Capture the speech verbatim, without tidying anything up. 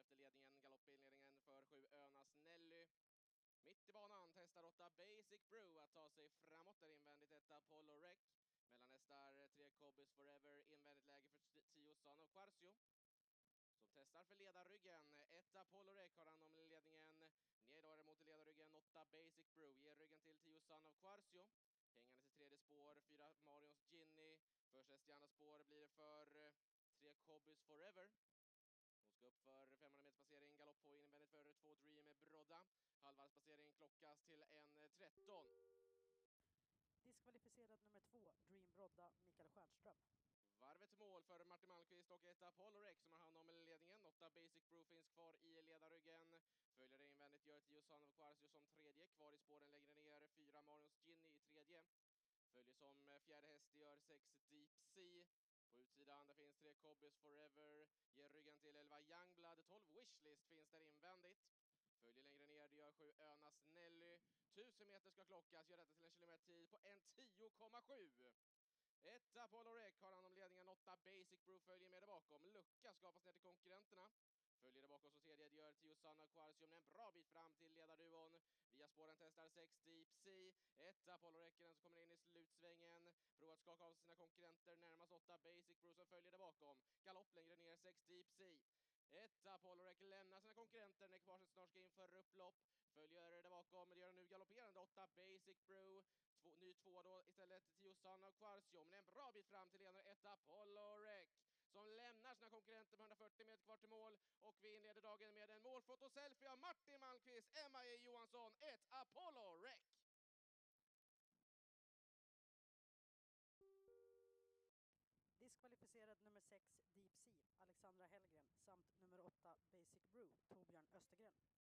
framåt i ledningen. Galoppinledningen för sju Önas Nelly. Mitt i banan testar åtta Basic Brew att ta sig framåt. Där invändigt ett Apollo Rec. Mellan hästar tre Cobbys Forever. Invändigt läge för tio Son of Quarcio. Som testar för ledarryggen. Ett Apollo Rec har han om ledningen. Nedare mot ledarryggen. åtta Basic Brew. Ger ryggen till tio Son of Quarcio. Hängande till tredje spår. fyra Marions Ginny. Första Estiana spår blir det för tre Cobbys Forever. Hon ska upp för femhundra meters passering. Galopp på invändigt för två Dream Brodda. Halvvarvspassering klockas till en tretton. Diskvalificerad nummer två, Dream Brodda, Mikael Stjernström. Varvet mål för Martin Malmqvist och ett Apollo Rec som har hand om ledningen. åtta Basic Brew finns kvar i ledarryggen. Följer det invändigt gör tio Son of Quarcio som tredje. Kvar i spåren längre ner fyra Marions Ginny i tredje. Följer som fjärde häst gör sex Deep Sea. På utsidan där finns tre Cobbys Forever. Ger ryggen till elva Youngblood. tolv Wishlist finns där invändigt. Följer längre ner, det gör sju Önas Nelly. tusen meter ska klockas, gör detta till en kilometertid på en tio komma sju. Ett Apollo Rec har han om ledningen, åtta Basic Brew följer med där bakom. Lucka skapas ner till konkurrenterna. Följer det bakom så tredje gör tio Son of Quarcio en bra bit fram till ledarduon. Via spåren testar sex Deep Sea. Ett Apollo Rec som kommer in i slutsvängen. Provar att skaka av sina konkurrenter. Närmast åtta Basic Brew som följer det bakom. Galopp längre ner sex Deep Sea. Ett Apollo Rec lämnar sina konkurrenter när ekpaget snart ska in för upplopp. Följer det bakom, det gör nu galopperande åtta Basic Brew. Två, ny två då istället tio Son of Quarcio. Men en bra bit fram till ledare ett Apollo Rec. Som lämnar sina konkurrenter med hundrafyrtio meter kvar till mål. Och vi inleder dagen med en målfotoselfie av Martin Malmqvist, Emma E. Johansson, ett Apollo Rec. Diskvalificerad nummer sex, Deep Sea, Alexandra Hellgren, samt nummer åtta, Basic Brew, Torbjörn Östergren.